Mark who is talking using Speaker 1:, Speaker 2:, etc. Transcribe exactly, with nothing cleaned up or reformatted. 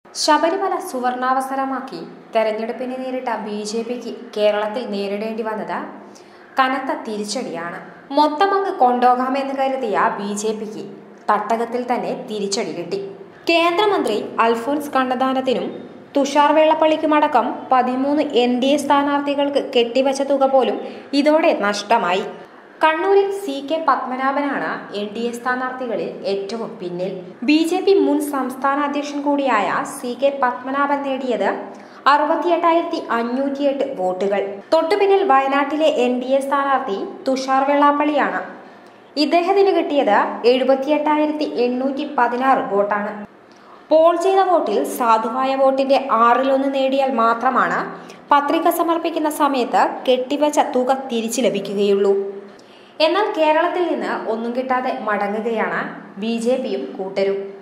Speaker 1: ശബരിമല സുവർണാവസരമാക്കി തെരഞ്ഞെടുപ്പിനെ നേരിട്ട B J പിക്ക് കേരളത്തിൽ നേരിടേണ്ടി വന്നത് കനത്ത തിരിച്ചടിയാണ്. മൊത്തമങ്ങ് കൊണ്ടോകാമെന്ന് കരുതിയ ബി ജെ പിക്ക് തട്ടകത്തിൽ തന്നെ തിരിച്ചടി കിട്ടി. കേന്ദ്രമന്ത്രി അൽഫോൻസ് കണ്ണന്താനത്തിനും തുഷാർ വെള്ളാപ്പള്ളിക്കുമടക്കം പതിമൂന്ന് എൻ ഡി എ സ്ഥാനാർത്ഥികൾക്ക് കെട്ടിവച്ച തുക പോലും ഇതോടെ നഷ്ടമായി. കണ്ണൂരിൽ സി കെ പത്മനാഭനാണ് എൻ ഡി എ സ്ഥാനാർത്ഥികളിൽ ഏറ്റവും പിന്നിൽ. ബി ജെ പി മുൻ സംസ്ഥാന അധ്യക്ഷൻ കൂടിയായ സി കെ പത്മനാഭൻ നേടിയത് അറുപത്തിയെട്ടായിരത്തി അഞ്ഞൂറ്റിയെട്ട് വോട്ടുകൾ. തൊട്ടുപിന്നിൽ വയനാട്ടിലെ എൻ ഡി എ സ്ഥാനാർത്ഥി തുഷാർ വെള്ളാപ്പള്ളിയാണ്. ഇദ്ദേഹത്തിന് കിട്ടിയത് എഴുപത്തിയെട്ടായിരത്തി എണ്ണൂറ്റി പതിനാറ് വോട്ടാണ്. പോൾ ചെയ്ത വോട്ടിൽ സാധുവായ വോട്ടിന്റെ ആറിലൊന്ന് നേടിയാൽ മാത്രമാണ് പത്രിക സമർപ്പിക്കുന്ന സമയത്ത് കെട്ടിവച്ച തുക തിരിച്ചു ലഭിക്കുകയുള്ളൂ. എന്നാൽ കേരളത്തിൽ നിന്ന് ഒന്നും കിട്ടാതെ മടങ്ങുകയാണ് ബി ജെ പിയും കൂട്ടരും.